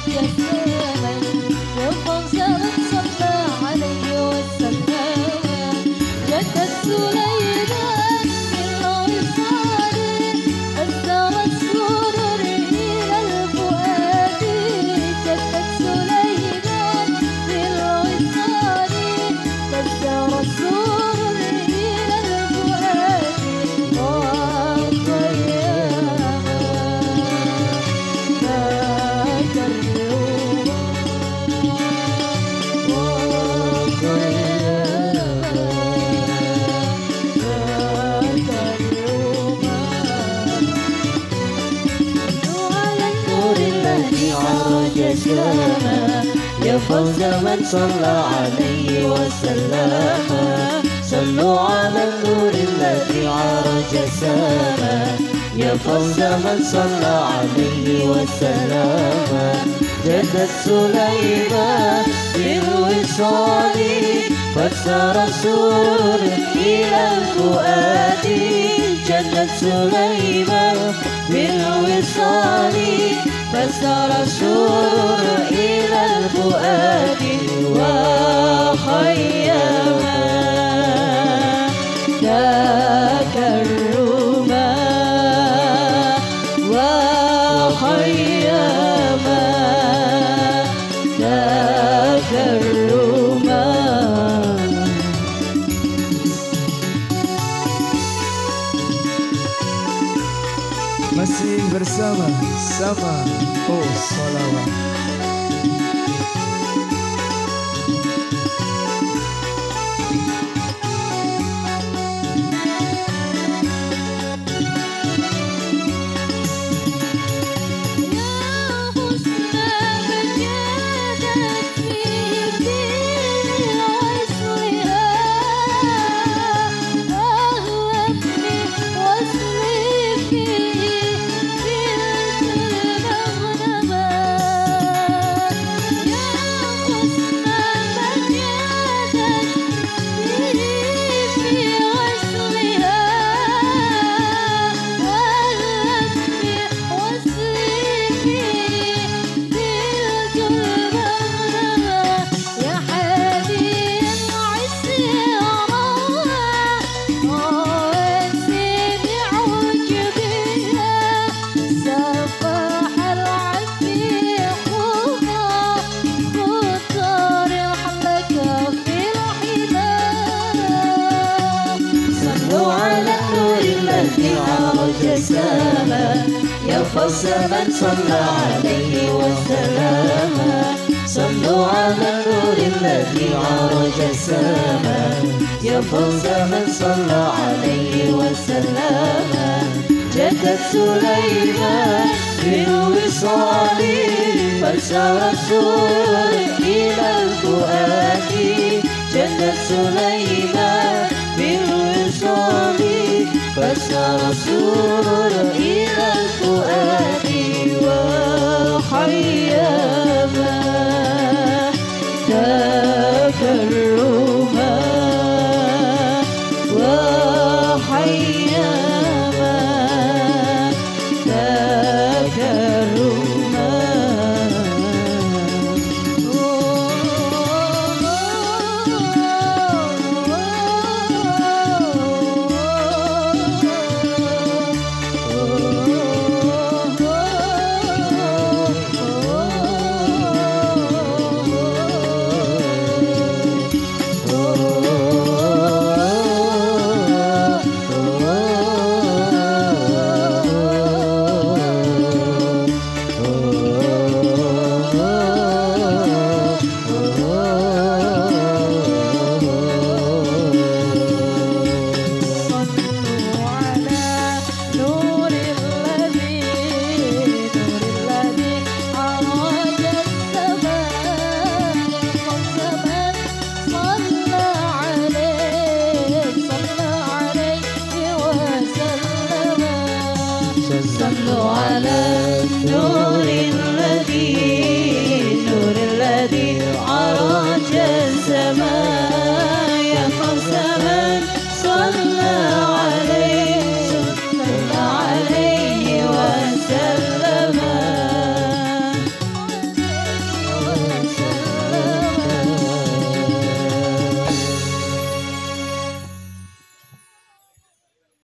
يا فوز من صلى عليه وسلم. صلوا على النور الذي عرج السماء. يا فوز من صلى عليه وسلم. جدت سليمان بالوصال فسر السرور إلى الفؤاد. جدت سليمان بالوصال فسر السرور إلى الفؤاد وخيما ذاك الرماء وخيما ذاك الرماء. Masih bersama sama Oh Sholawat. يا فوز من صلى عليه وسلم. صلوا على النور الذي عرج السماء. يا فوز من صلى عليه وسلم. جدت سليمان بالوصال فسر السرور إلى الفؤاد. جدت سليمان بالوصال فسر السرور إلى الفؤاد وخيما ذاك